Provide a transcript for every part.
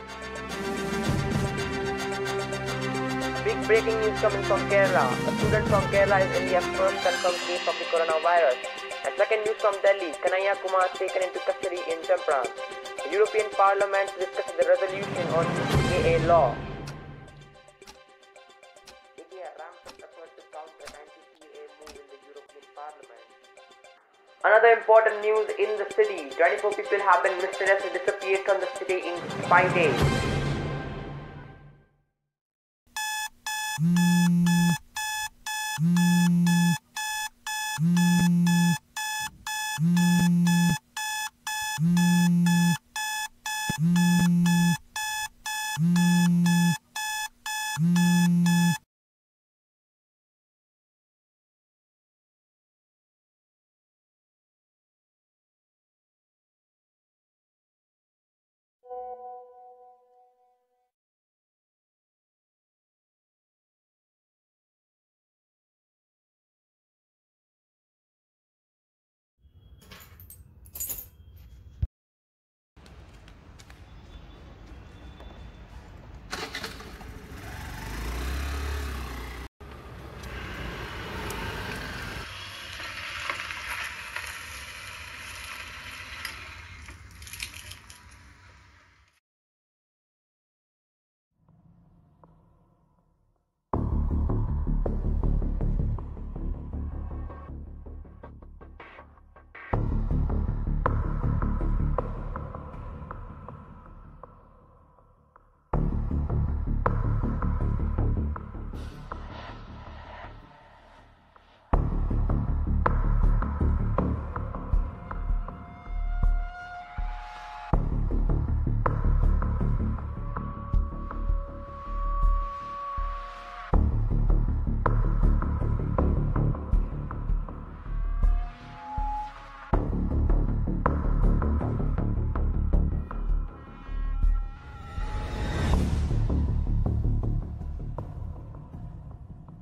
Big breaking news coming from Kerala. A student from Kerala is India's first confirmed case of the coronavirus. And second news from Delhi. Kanhaiya Kumar is taken into custody in Champran. The European Parliament discussed the resolution on CAA law. India ramps up effort to counter anti-CAA move in the European Parliament. Another important news in the city. 24 people have been mysteriously disappeared from the city in 5 days.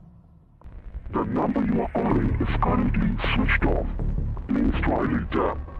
The number you are calling is currently switched off. Please try later.